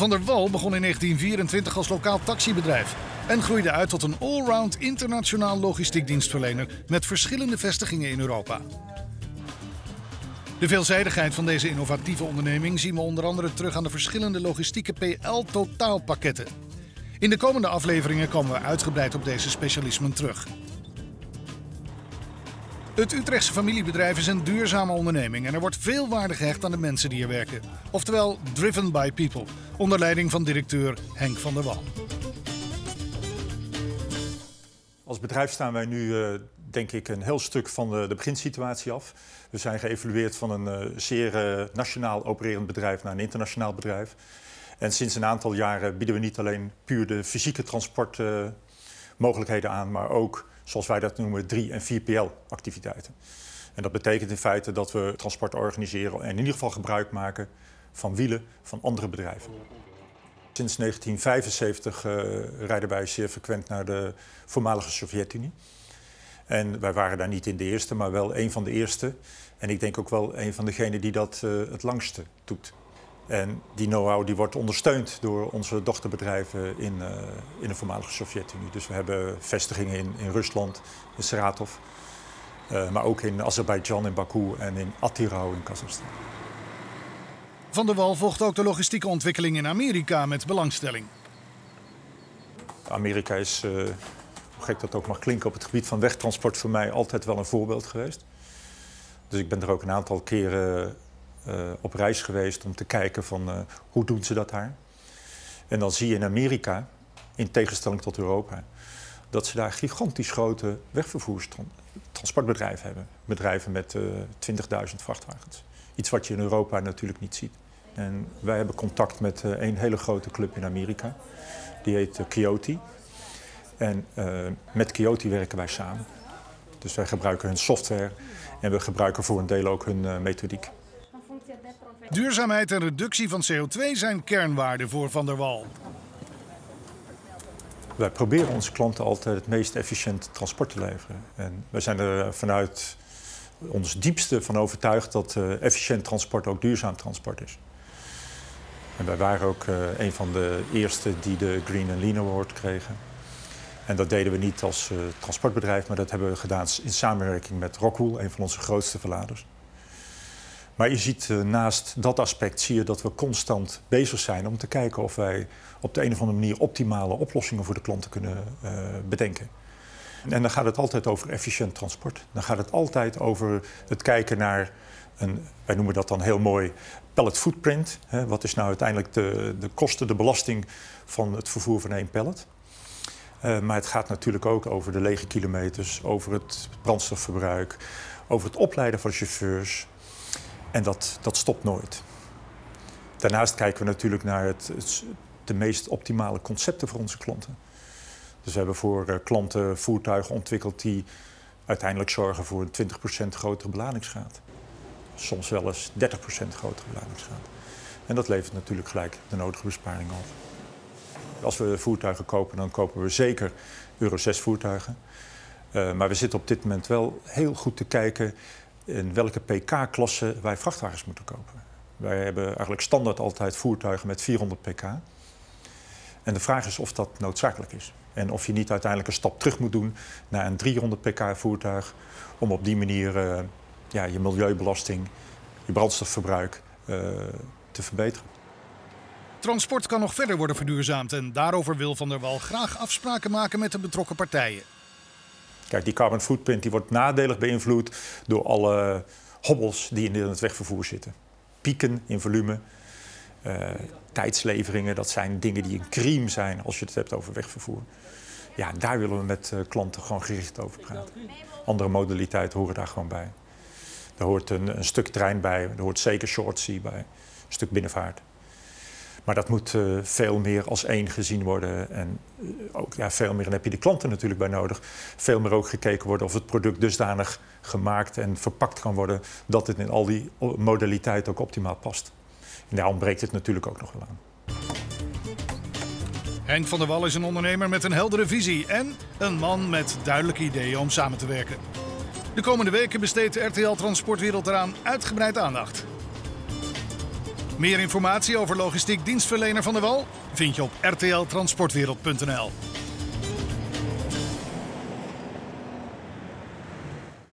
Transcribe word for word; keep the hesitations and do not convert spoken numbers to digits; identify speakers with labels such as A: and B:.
A: Van der Wal begon in negentien vierentwintig als lokaal taxibedrijf en groeide uit tot een allround internationaal logistiek dienstverlener met verschillende vestigingen in Europa. De veelzijdigheid van deze innovatieve onderneming zien we onder andere terug aan de verschillende logistieke P L-totaalpakketten. In de komende afleveringen komen we uitgebreid op deze specialismen terug. Het Utrechtse familiebedrijf is een duurzame onderneming en er wordt veel waarde gehecht aan de mensen die er werken. Oftewel driven by people, onder leiding van directeur Henk van der Wal.
B: Als bedrijf staan wij nu, uh, denk ik, een heel stuk van de, de beginsituatie af. We zijn geëvolueerd van een uh, zeer uh, nationaal opererend bedrijf naar een internationaal bedrijf. En sinds een aantal jaren bieden we niet alleen puur de fysieke transportmogelijkheden uh, aan, maar ook, zoals wij dat noemen, drie- en vier P L-activiteiten. En dat betekent in feite dat we transport organiseren en in ieder geval gebruik maken van wielen van andere bedrijven. Sinds negentien vijfenzeventig uh, rijden wij zeer frequent naar de voormalige Sovjet-Unie. En wij waren daar niet in de eerste, maar wel een van de eerste. En ik denk ook wel een van degenen die dat uh, het langste doet. En die know-how die wordt ondersteund door onze dochterbedrijven in, uh, in de voormalige Sovjet-Unie. Dus we hebben vestigingen in, in Rusland, in Saratov, uh, maar ook in Azerbeidzjan, in Baku en in Atyrau in Kazachstan.
A: Van der Wal volgt ook de logistieke ontwikkeling in Amerika met belangstelling.
B: Amerika is, uh, hoe gek dat ook mag klinken, op het gebied van wegtransport voor mij altijd wel een voorbeeld geweest. Dus ik ben er ook een aantal keren uh, op reis geweest om te kijken van uh, hoe doen ze dat daar. En dan zie je in Amerika, in tegenstelling tot Europa, dat ze daar gigantisch grote wegvervoerstransportbedrijven hebben. Bedrijven met uh, twintigduizend vrachtwagens. Iets wat je in Europa natuurlijk niet ziet. En wij hebben contact met uh, een hele grote club in Amerika. Die heet uh, Coyote. En uh, met Coyote werken wij samen. Dus wij gebruiken hun software en we gebruiken voor een deel ook hun uh, methodiek.
A: Duurzaamheid en reductie van C O twee zijn kernwaarden voor Van der Wal.
B: Wij proberen onze klanten altijd het meest efficiënt transport te leveren. En wij zijn er vanuit ons diepste van overtuigd dat uh, efficiënt transport ook duurzaam transport is. En wij waren ook uh, een van de eerste die de Green and Lean Award kregen. En dat deden we niet als uh, transportbedrijf, maar dat hebben we gedaan in samenwerking met Rockwool, een van onze grootste verladers. Maar je ziet uh, naast dat aspect zie je dat we constant bezig zijn om te kijken of wij op de een of andere manier optimale oplossingen voor de klanten kunnen uh, bedenken. En dan gaat het altijd over efficiënt transport. Dan gaat het altijd over het kijken naar, een, wij noemen dat dan heel mooi, pallet footprint. Hè, wat is nou uiteindelijk de, de kosten, de belasting van het vervoer van één pallet. Uh, maar het gaat natuurlijk ook over de lege kilometers, over het brandstofverbruik, over het opleiden van chauffeurs. En dat, dat stopt nooit. Daarnaast kijken we natuurlijk naar het, het, de meest optimale concepten voor onze klanten. Dus we hebben voor uh, klanten voertuigen ontwikkeld die uiteindelijk zorgen voor een twintig procent grotere beladingsgraad. Soms wel eens dertig procent grotere beladingsgraad. En dat levert natuurlijk gelijk de nodige besparing op. Als we voertuigen kopen, dan kopen we zeker Euro zes voertuigen. Uh, maar we zitten op dit moment wel heel goed te kijken in welke P K-klasse wij vrachtwagens moeten kopen. Wij hebben eigenlijk standaard altijd voertuigen met vierhonderd pk. En de vraag is of dat noodzakelijk is. En of je niet uiteindelijk een stap terug moet doen naar een driehonderd pk voertuig, om op die manier uh, ja, je milieubelasting, je brandstofverbruik uh, te verbeteren.
A: Transport kan nog verder worden verduurzaamd en daarover wil Van der Wal graag afspraken maken met de betrokken partijen.
B: Kijk, die carbon footprint die wordt nadelig beïnvloed door alle hobbels die in het wegvervoer zitten. Pieken in volume, uh, tijdsleveringen, dat zijn dingen die een crime zijn als je het hebt over wegvervoer. Ja, daar willen we met uh, klanten gewoon gericht over praten. Andere modaliteiten horen daar gewoon bij. Er hoort een, een stuk trein bij, er hoort zeker short sea bij, een stuk binnenvaart. Maar dat moet uh, veel meer als één gezien worden. En uh, ook ja, veel meer, en heb je de klanten natuurlijk bij nodig, veel meer ook gekeken worden of het product dusdanig gemaakt en verpakt kan worden dat het in al die modaliteiten ook optimaal past. En daar ontbreekt het natuurlijk ook nog wel aan.
A: Henk van der Wal is een ondernemer met een heldere visie en een man met duidelijke ideeën om samen te werken. De komende weken besteedt R T L Transportwereld eraan uitgebreid aandacht. Meer informatie over logistiek dienstverlener Van der Wal vind je op r t l transportwereld punt n l.